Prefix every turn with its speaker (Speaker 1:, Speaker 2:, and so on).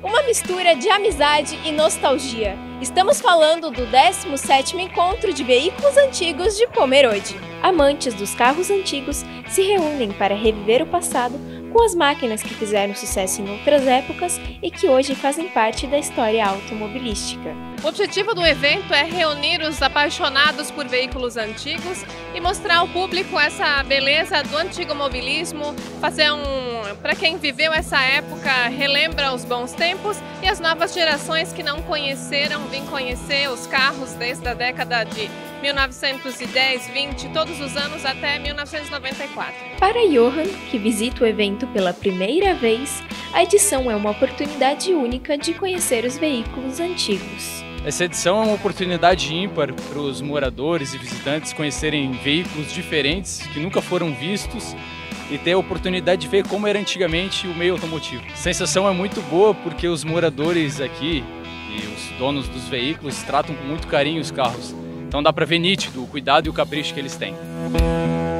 Speaker 1: Uma mistura de amizade e nostalgia. Estamos falando do 17º Encontro de Veículos Antigos de Pomerode. Amantes dos carros antigos se reúnem para reviver o passado com as máquinas que fizeram sucesso em outras épocas e que hoje fazem parte da história automobilística.
Speaker 2: O objetivo do evento é reunir os apaixonados por veículos antigos e mostrar ao público essa beleza do antigo mobilismo, fazer para quem viveu essa época, relembra os bons tempos, e as novas gerações que não conheceram, vêm conhecer os carros desde a década de 1910, 20, todos os anos até 1994.
Speaker 1: Para Johan, que visita o evento pela primeira vez, a edição é uma oportunidade única de conhecer os veículos antigos.
Speaker 3: Essa edição é uma oportunidade ímpar para os moradores e visitantes conhecerem veículos diferentes que nunca foram vistos e ter a oportunidade de ver como era antigamente o meio automotivo. A sensação é muito boa porque os moradores aqui e os donos dos veículos tratam com muito carinho os carros. Então dá para ver nítido o cuidado e o capricho que eles têm.